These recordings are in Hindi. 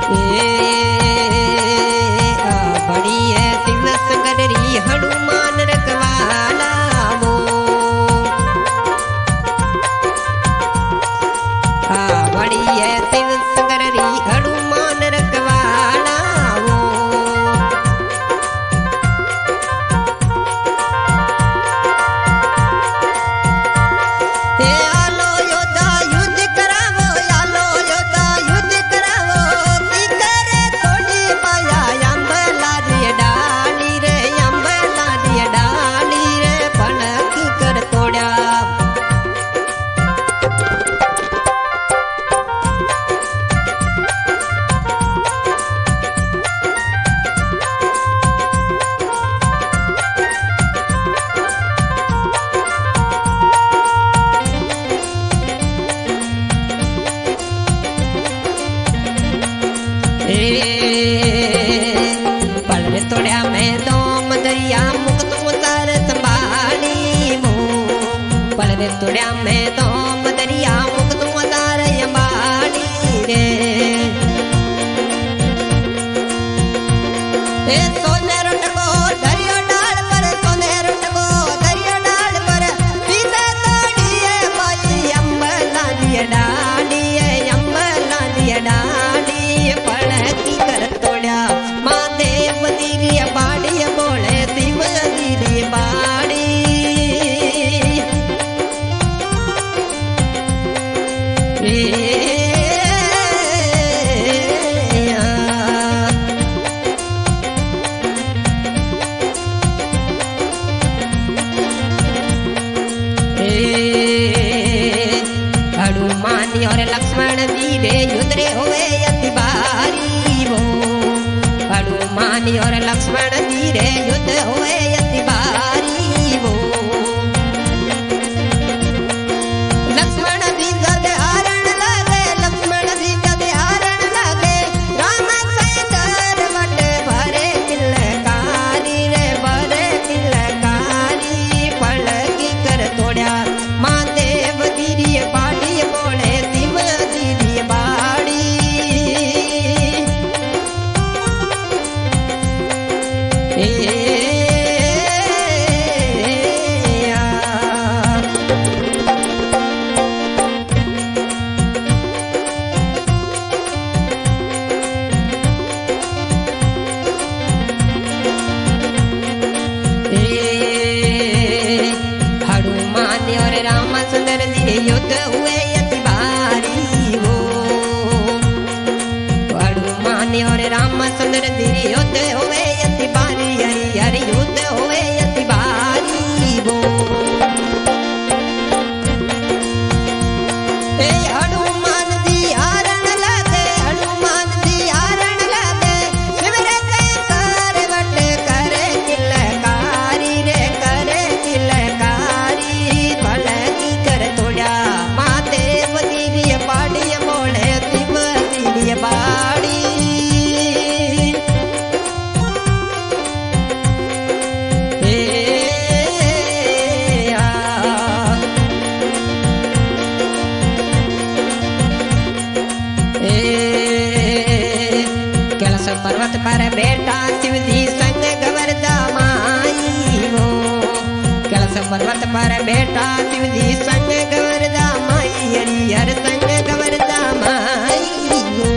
बड़ी है शिव शंकरी हनुमान रखवाला वो, बड़ी है शिव शंकरी हनुमान रखवाला वो। आलो योद्धा युद्ध करावो, आलो योद्धा युद्ध करावो, करे थोड़ी पाया अंबला दी डाली रे, अंबला दी डाली रे, पलक कर तोड़ा। पलरे तोड़या मैं दोम दरिया मुक्त उतार संभाली मो, पलरे तोड़या मैं दोम दरिया मुक्त उतार संभाली रे। सोने रोटको दरिया डाल पर, सोने रोटको दरिया डाल पर, पीते तोड़िए पाई अंबला दिया डाली है, अंबला दिया डाली, पलकी कर तोड़ा। महादेव दीरी बाड़ी बोले शिव दीरी बाड़ी, हनुमान और लक्ष्मण वीरे युद्ध रे हुए अति भारी वो, हनुमान और लक्ष्मण वीरे युद्ध हुए अति भारी वो। लक्ष्मण भी गद हारण लगे, लक्ष्मण भी गद हारण लगे, राम सैंदर वट भरे किलकारी रे, भरे किलकारी, पलकी कर तोड़ा। महादेव दीरी बाड़ी बोले शिव दीरी बाड़ी, हनुमान और रामचंद्र जी युद्ध हुए अति भारी वो, हनुमान और रामचंद्र जी युद्ध हुए अति भारी, हरि हरि युद्ध हुए अति भारी वो। हनुमान जी हारण लगे, हनुमान जी हारण लगे, शिवरे शंकर वट करे किलकारी रे, करे किलकारी, पलकी कर तोड़ा। महादेव दीरी बाड़ी बोले शिव दीरी बाड़ी, कैलाश पर्वत पर बेटा शिव जी संग गवर्दा माई वो, कैलाश पर्वत पर बेटा शिव जी संग गवर्दा माई, हरिहर संग गवर्दा माई वो।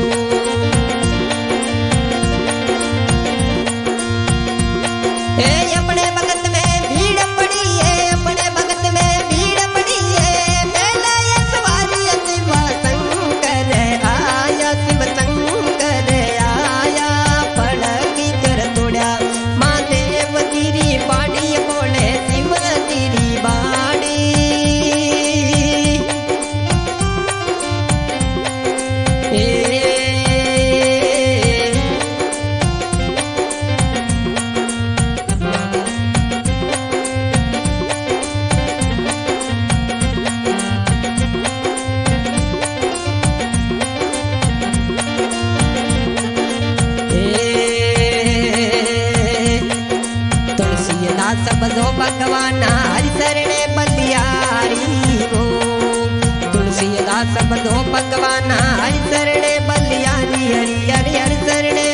अपने भगत में भीड़ पड़ी है, अपने भगत में भीड़ पड़ी है, पहला ये सवारी शिव शंकर आया, शिव शंकर आया, पलकी कर तोड़ा। महादेव दीरी बाड़ी बोले शिव दीरी बाड़ी, सब दो भगवान हरि शरणे बलिहारी हो, तुलसीदास सब दो भगवान हरि शरणे बलिहारी। लिया नी हरी हरी हर शरणे